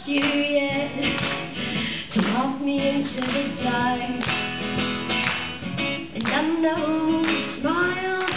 trust you yet to walk me into the dark. And I know you smile,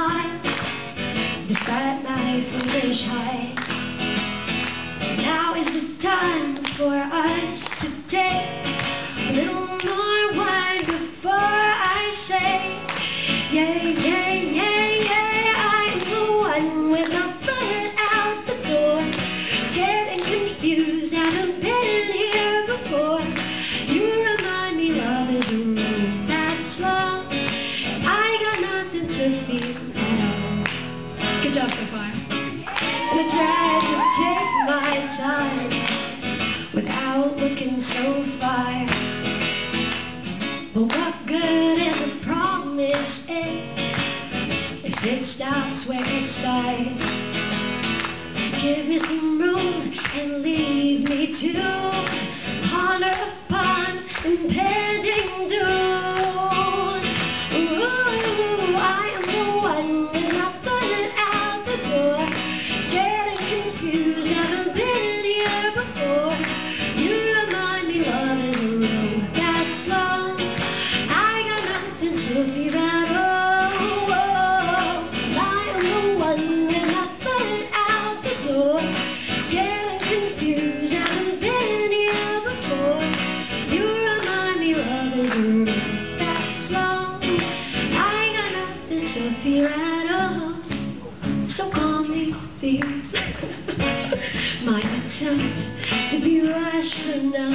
despite my foolish heart. Now is the time for us to take a little more wine before I say, yeah, yeah, yeah, yeah. I'm the one with my foot out the door, scared and confused, haven't been here before. You remind me love is a road that's long, I got nothing to fear at all. Good job so far. And I tried to take my time without looking so far, but what good is a promise if it stops where it starts? Give me some room and leave me to ponder upon impending doom. Ooh, I am the one with my foot out the door, scared and confused, haven't been here before. You remind me love is a road that's long, I got nothing to fear at all. I am the one with my foot out the door, scared and confused, haven't been here before. You remind me love is a road that's long, I got nothing to fear at all. So calmly feel my attempt to be rational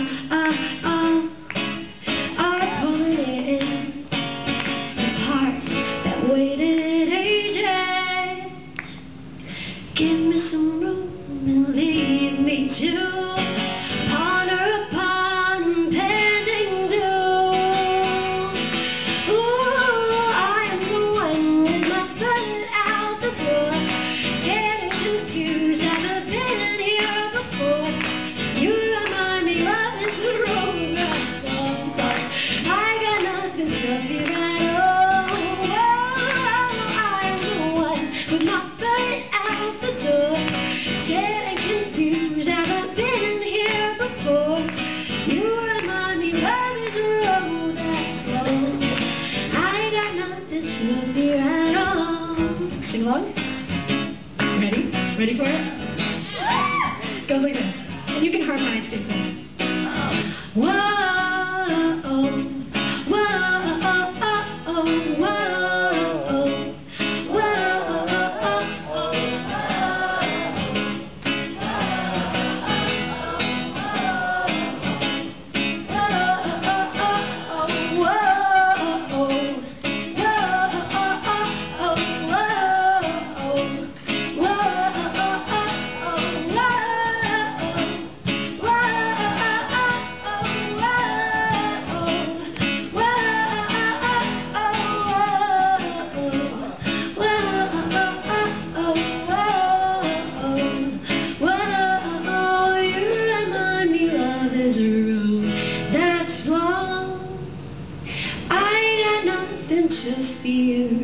are pulling in the parts that waited ages. Give me some room and leave me to ponder upon impending doom. Ooh, I am the one with my foot out the door, scared and confused, haven't been here before. You remind me love is a road that's long, but I got nothing to fear at all. I am the one with my foot out the door, scared and confused, haven't been here before. You remind me love is a road that's long, I got nothing to fear at all. Sing along. Ready? Ready for it? Goes like this. And you can harmonize too. So. Whoa. To fear